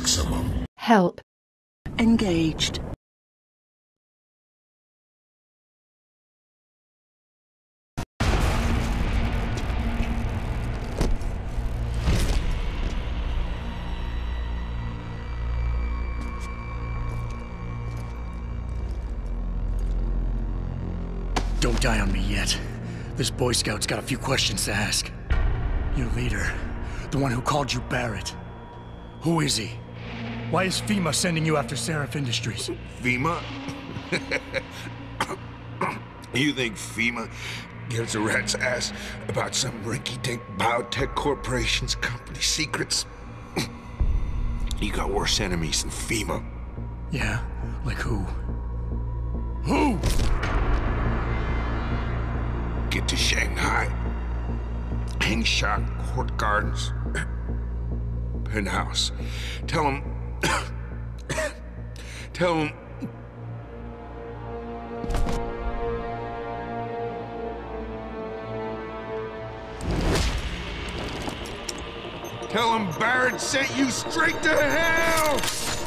maximum. Help. Engaged. Don't die on me yet. This Boy Scout's got a few questions to ask. Your leader, the one who called you Barrett. Who is he? Why is FEMA sending you after Seraph Industries? FEMA? You think FEMA gives a rat's ass about some rinky-dink biotech corporation's company secrets? You got worse enemies than FEMA. Yeah? Like who? Who? Get to Shanghai. Hangshot Court Gardens. Penthouse. Tell him... Tell him... Tell him Barrett sent you straight to hell!